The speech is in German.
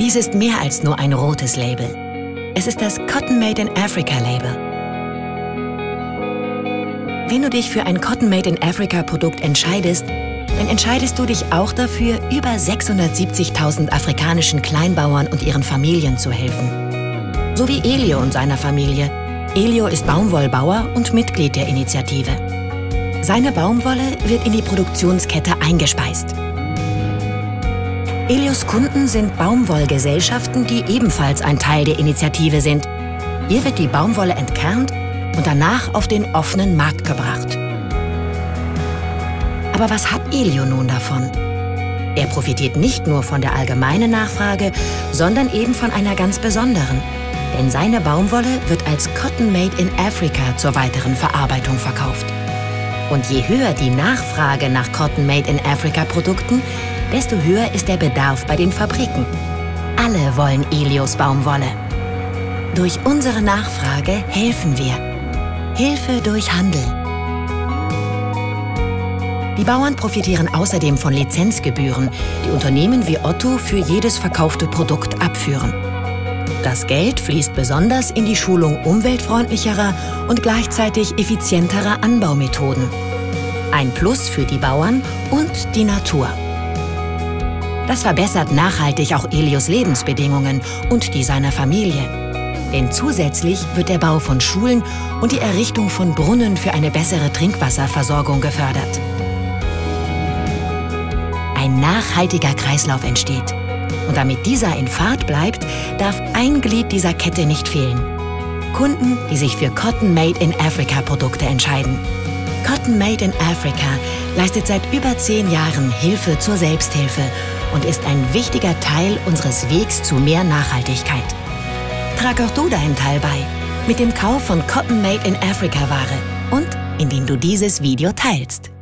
Dies ist mehr als nur ein rotes Label. Es ist das Cotton Made in Africa Label. Wenn du dich für ein Cotton Made in Africa Produkt entscheidest, dann entscheidest du dich auch dafür, über 670.000 afrikanischen Kleinbauern und ihren Familien zu helfen. So wie Elio und seiner Familie. Elio ist Baumwollbauer und Mitglied der Initiative. Seine Baumwolle wird in die Produktionskette eingespeist. Elios Kunden sind Baumwollgesellschaften, die ebenfalls ein Teil der Initiative sind. Hier wird die Baumwolle entkernt und danach auf den offenen Markt gebracht. Aber was hat Elio nun davon? Er profitiert nicht nur von der allgemeinen Nachfrage, sondern eben von einer ganz besonderen. Denn seine Baumwolle wird als Cotton Made in Africa zur weiteren Verarbeitung verkauft. Und je höher die Nachfrage nach Cotton Made in Africa Produkten, desto höher ist der Bedarf bei den Fabriken. Alle wollen Elios Baumwolle. Durch unsere Nachfrage helfen wir. Hilfe durch Handel. Die Bauern profitieren außerdem von Lizenzgebühren, die Unternehmen wie Otto für jedes verkaufte Produkt abführen. Das Geld fließt besonders in die Schulung umweltfreundlicherer und gleichzeitig effizienterer Anbaumethoden. Ein Plus für die Bauern und die Natur. Das verbessert nachhaltig auch Elios Lebensbedingungen und die seiner Familie. Denn zusätzlich wird der Bau von Schulen und die Errichtung von Brunnen für eine bessere Trinkwasserversorgung gefördert. Ein nachhaltiger Kreislauf entsteht. Und damit dieser in Fahrt bleibt, darf ein Glied dieser Kette nicht fehlen. Kunden, die sich für Cotton Made in Africa Produkte entscheiden. Cotton Made in Africa leistet seit über 10 Jahren Hilfe zur Selbsthilfe und ist ein wichtiger Teil unseres Wegs zu mehr Nachhaltigkeit. Trag auch du deinen Teil bei mit dem Kauf von Cotton Made in Africa Ware und indem du dieses Video teilst.